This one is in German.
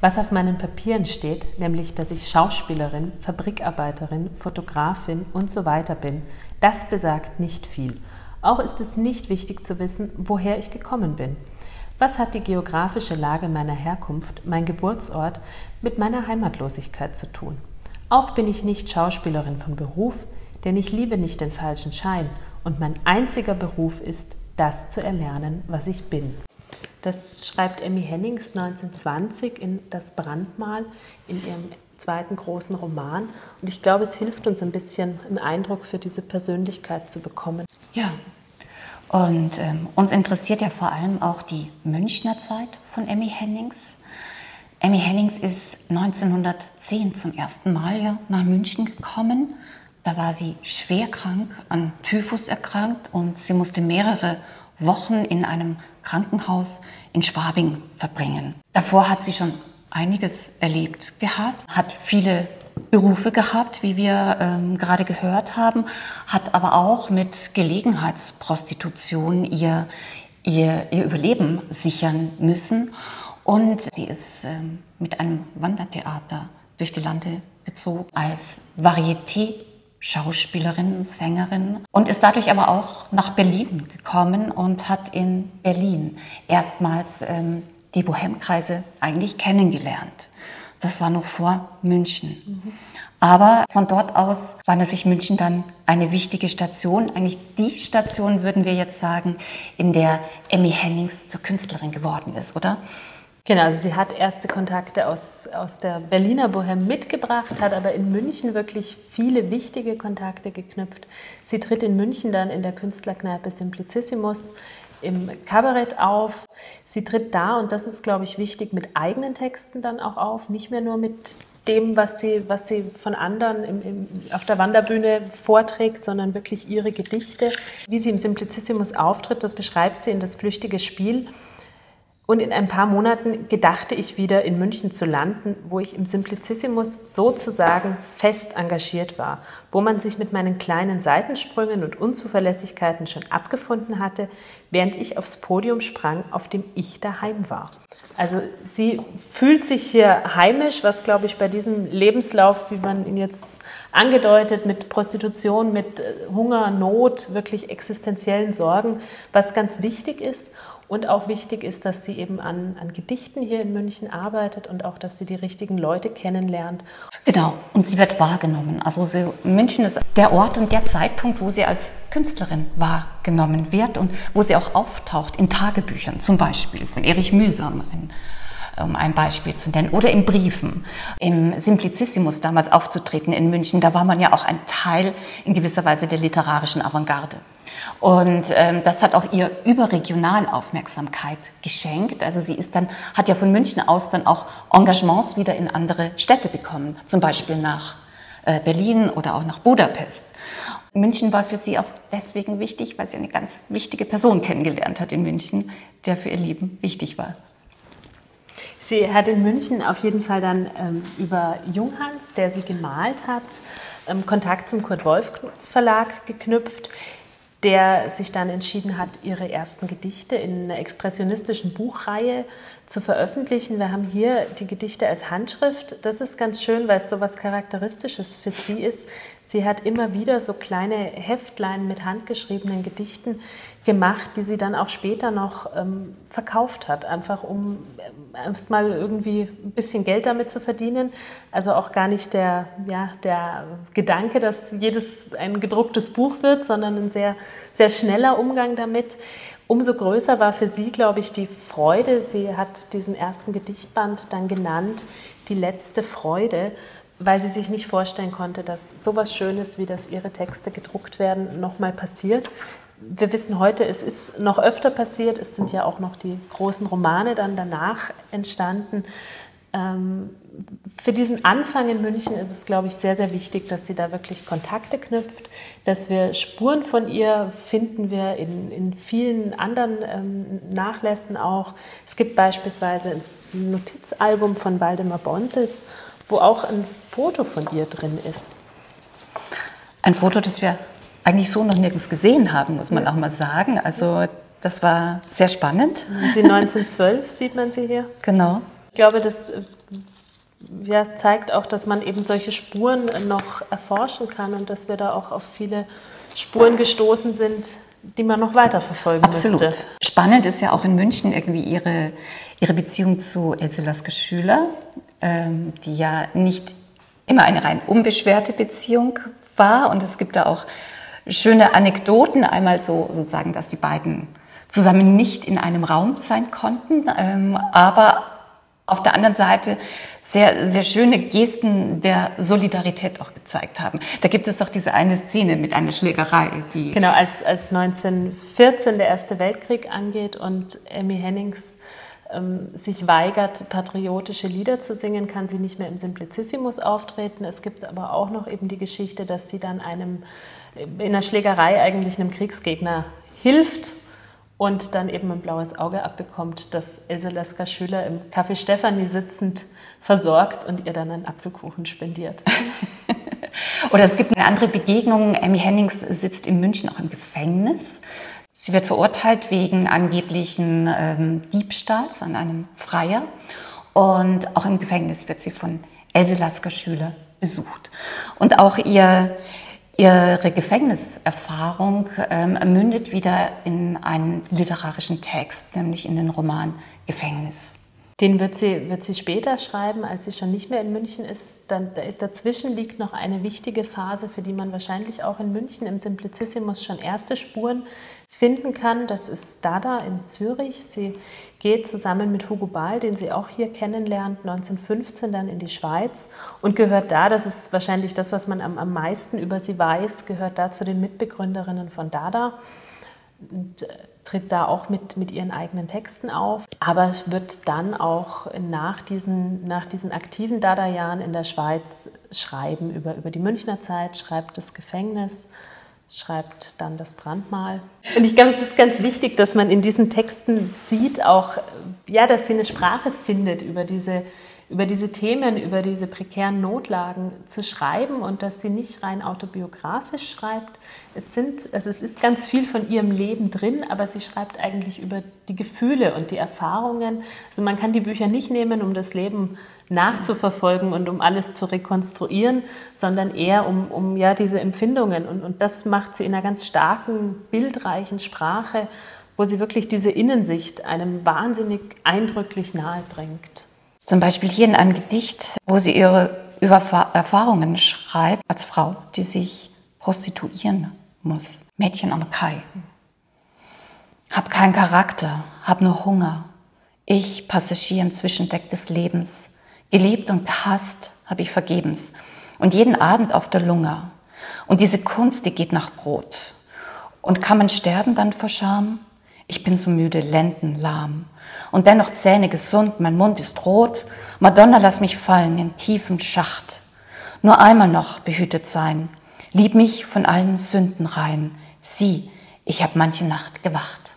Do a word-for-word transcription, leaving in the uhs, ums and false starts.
Was auf meinen Papieren steht, nämlich, dass ich Schauspielerin, Fabrikarbeiterin, Fotografin und so weiter bin, das besagt nicht viel. Auch ist es nicht wichtig zu wissen, woher ich gekommen bin. Was hat die geografische Lage meiner Herkunft, mein Geburtsort, mit meiner Heimatlosigkeit zu tun? Auch bin ich nicht Schauspielerin von Beruf, denn ich liebe nicht den falschen Schein und mein einziger Beruf ist, das zu erlernen, was ich bin. Das schreibt Emmy Hennings neunzehnhundertzwanzig in Das Brandmal, in ihrem zweiten großen Roman. Und ich glaube, es hilft uns ein bisschen, einen Eindruck für diese Persönlichkeit zu bekommen. Ja, und ähm, uns interessiert ja vor allem auch die Münchner Zeit von Emmy Hennings. Emmy Hennings ist neunzehnhundertzehn zum ersten Mal ja nach München gekommen. Da war sie schwer krank, an Typhus erkrankt und sie musste mehrere Wochen in einem Krankenhaus in Schwabing verbringen. Davor hat sie schon einiges erlebt gehabt, hat viele Berufe gehabt, wie wir ähm, gerade gehört haben, hat aber auch mit Gelegenheitsprostitution ihr, ihr, ihr Überleben sichern müssen. Und sie ist ähm, mit einem Wandertheater durch die Lande gezogen als Varieté Schauspielerin, Sängerin und ist dadurch aber auch nach Berlin gekommen und hat in Berlin erstmals ähm, die Bohème-Kreise eigentlich kennengelernt. Das war noch vor München. Mhm. Aber von dort aus war natürlich München dann eine wichtige Station, eigentlich die Station, würden wir jetzt sagen, in der Emmy Hennings zur Künstlerin geworden ist, oder? Genau, also sie hat erste Kontakte aus, aus der Berliner Bohème mitgebracht, hat aber in München wirklich viele wichtige Kontakte geknüpft. Sie tritt in München dann in der Künstlerkneipe Simplicissimus im Kabarett auf. Sie tritt da, und das ist, glaube ich, wichtig, mit eigenen Texten dann auch auf, nicht mehr nur mit dem, was sie, was sie von anderen im, im, auf der Wanderbühne vorträgt, sondern wirklich ihre Gedichte. Wie sie im Simplicissimus auftritt, das beschreibt sie in Das flüchtige Spiel. Und in ein paar Monaten gedachte ich wieder in München zu landen, wo ich im Simplicissimus sozusagen fest engagiert war, wo man sich mit meinen kleinen Seitensprüngen und Unzuverlässigkeiten schon abgefunden hatte, während ich aufs Podium sprang, auf dem ich daheim war. Also sie fühlt sich hier heimisch, was, glaube ich, bei diesem Lebenslauf, wie man ihn jetzt angedeutet, mit Prostitution, mit Hunger, Not, wirklich existenziellen Sorgen, was ganz wichtig ist. Und auch wichtig ist, dass sie eben an, an Gedichten hier in München arbeitet und auch, dass sie die richtigen Leute kennenlernt. Genau, und sie wird wahrgenommen. Also sie, München ist der Ort und der Zeitpunkt, wo sie als Künstlerin wahrgenommen wird und wo sie auch auftaucht in Tagebüchern, zum Beispiel von Erich Mühsam, ein, um ein Beispiel zu nennen, oder in Briefen. Im Simplicissimus damals aufzutreten in München, da war man ja auch ein Teil in gewisser Weise der literarischen Avantgarde. Und ähm, das hat auch ihr überregional Aufmerksamkeit geschenkt. Also sie ist dann, hat ja von München aus dann auch Engagements wieder in andere Städte bekommen, zum Beispiel nach äh, Berlin oder auch nach Budapest. München war für sie auch deswegen wichtig, weil sie eine ganz wichtige Person kennengelernt hat in München, der für ihr Leben wichtig war. Sie hat in München auf jeden Fall dann ähm, über Junghans, der sie gemalt hat, ähm, Kontakt zum Kurt Wolf Verlag geknüpft, der sich dann entschieden hat, ihre ersten Gedichte in einer expressionistischen Buchreihe zu veröffentlichen. Wir haben hier die Gedichte als Handschrift. Das ist ganz schön, weil es so was Charakteristisches für sie ist. Sie hat immer wieder so kleine Heftlein mit handgeschriebenen Gedichten gemacht, die sie dann auch später noch ähm, verkauft hat, einfach um ähm, erst mal irgendwie ein bisschen Geld damit zu verdienen. Also auch gar nicht der, ja, der Gedanke, dass jedes ein gedrucktes Buch wird, sondern ein sehr, sehr schneller Umgang damit. Umso größer war für sie, glaube ich, die Freude. Sie hat diesen ersten Gedichtband dann genannt, Die letzte Freude, weil sie sich nicht vorstellen konnte, dass sowas Schönes, wie dass ihre Texte gedruckt werden, nochmal passiert. Wir wissen heute, es ist noch öfter passiert. Es sind ja auch noch die großen Romane dann danach entstanden. Ähm, für diesen Anfang in München ist es, glaube ich, sehr, sehr wichtig, dass sie da wirklich Kontakte knüpft, dass wir Spuren von ihr finden wir in, in vielen anderen ähm, Nachlässen auch. Es gibt beispielsweise ein Notizalbum von Waldemar Bonzels, wo auch ein Foto von ihr drin ist. Ein Foto, das wir eigentlich so noch nirgends gesehen haben, muss man auch mal sagen. Also das war sehr spannend. Sie neunzehnhundertzwölf sieht man sie hier. Genau. Ich glaube, das ja, zeigt auch, dass man eben solche Spuren noch erforschen kann und dass wir da auch auf viele Spuren gestoßen sind, die man noch weiter verfolgen Absolut. müsste. Spannend ist ja auch in München irgendwie ihre, ihre Beziehung zu Else Lasker-Schüler, ähm, die ja nicht immer eine rein unbeschwerte Beziehung war. Und es gibt da auch schöne Anekdoten, einmal so sozusagen, dass die beiden zusammen nicht in einem Raum sein konnten, ähm, aber auf der anderen Seite sehr, sehr schöne Gesten der Solidarität auch gezeigt haben. Da gibt es doch diese eine Szene mit einer Schlägerei, die... Genau, als, als neunzehnhundertvierzehn der Erste Weltkrieg angeht und Emmy Hennings ähm, sich weigert, patriotische Lieder zu singen, kann sie nicht mehr im Simplicissimus auftreten. Es gibt aber auch noch eben die Geschichte, dass sie dann einem, in einer Schlägerei eigentlich einem Kriegsgegner hilft und dann eben ein blaues Auge abbekommt, das Else Lasker-Schüler im Café Stefanie sitzend versorgt und ihr dann einen Apfelkuchen spendiert. Oder es gibt eine andere Begegnung. Emmy Hennings sitzt in München auch im Gefängnis. Sie wird verurteilt wegen angeblichen ähm, Diebstahls an einem Freier. Und auch im Gefängnis wird sie von Else Lasker-Schüler besucht. Und auch ihr... Ihre Gefängniserfahrung ähm, mündet wieder in einen literarischen Text, nämlich in den Roman Gefängnis. Den wird sie, wird sie später schreiben, als sie schon nicht mehr in München ist. Dann, dazwischen liegt noch eine wichtige Phase, für die man wahrscheinlich auch in München im Simplicissimus schon erste Spuren finden kann. Das ist Dada in Zürich. Sie geht zusammen mit Hugo Ball, den sie auch hier kennenlernt, neunzehnhundertfünfzehn dann in die Schweiz und gehört da, das ist wahrscheinlich das, was man am, am meisten über sie weiß, gehört da zu den Mitbegründerinnen von Dada und äh, tritt da auch mit, mit ihren eigenen Texten auf, aber wird dann auch nach diesen, nach diesen aktiven Dada-Jahren in der Schweiz schreiben über, über die Münchner Zeit, schreibt das Gefängnis, schreibt dann das Brandmal. Und ich glaube, es ist ganz wichtig, dass man in diesen Texten sieht auch, ja, dass sie eine Sprache findet, über diese, über diese Themen, über diese prekären Notlagen zu schreiben und dass sie nicht rein autobiografisch schreibt. Es sind, also es ist ganz viel von ihrem Leben drin, aber sie schreibt eigentlich über die Gefühle und die Erfahrungen. Also man kann die Bücher nicht nehmen, um das Leben nachzuverfolgen und um alles zu rekonstruieren, sondern eher um, um ja, diese Empfindungen. Und, und das macht sie in einer ganz starken, bildreichen Sprache, wo sie wirklich diese Innensicht einem wahnsinnig eindrücklich nahe bringt. Zum Beispiel hier in einem Gedicht, wo sie ihre Erfahrungen schreibt als Frau, die sich prostituieren muss. Mädchen am Kai. Hab keinen Charakter, hab nur Hunger. Ich, Passagier im Zwischendeck des Lebens. Geliebt und gehasst hab ich vergebens. Und jeden Abend auf der Lunge. Und diese Kunst, die geht nach Brot. Und kann man sterben dann vor Scham? Ich bin so müde, Lenden lahm. Und dennoch Zähne gesund, mein Mund ist rot. Madonna, lass mich fallen in tiefen Schacht. Nur einmal noch behütet sein. Lieb mich von allen Sünden rein. Sieh, ich hab manche Nacht gewacht.